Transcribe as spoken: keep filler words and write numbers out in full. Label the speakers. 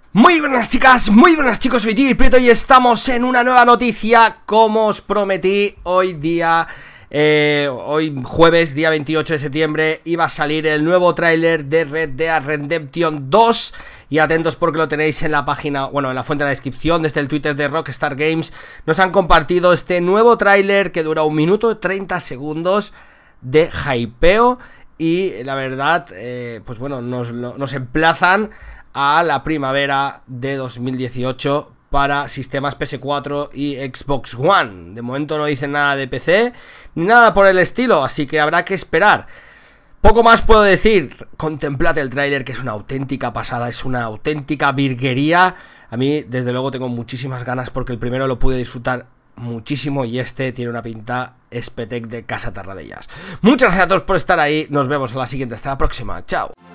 Speaker 1: Muy buenas chicas, muy buenas chicos, soy Tigre Prieto y estamos en una nueva noticia. Como os prometí, hoy día, eh, hoy jueves, día veintiocho de septiembre, iba a salir el nuevo tráiler de Red Dead Redemption dos. Y atentos porque lo tenéis en la página, bueno, en la fuente de la descripción, desde el Twitter de Rockstar Games. Nos han compartido este nuevo tráiler que dura un minuto y treinta segundos de hypeo. Y la verdad, eh, pues bueno, nos, nos emplazan a la primavera de dos mil dieciocho para sistemas P S cuatro y Xbox One. De momento no dicen nada de P C ni nada por el estilo, así que habrá que esperar. Poco más puedo decir. Contemplad el tráiler, que es una auténtica pasada, es una auténtica virguería. A mí desde luego tengo muchísimas ganas porque el primero lo pude disfrutar muchísimo y este tiene una pinta espetec de Casa Tarradellas. Muchas gracias a todos por estar ahí, nos vemos en la siguiente, hasta la próxima, chao.